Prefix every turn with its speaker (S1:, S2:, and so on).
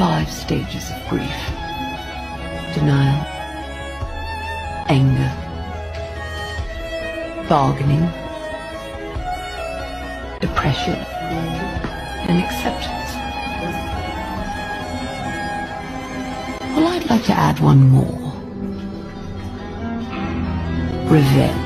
S1: 5 stages of grief: denial, anger, bargaining, depression, and acceptance. Well, I'd like to add one more: revenge.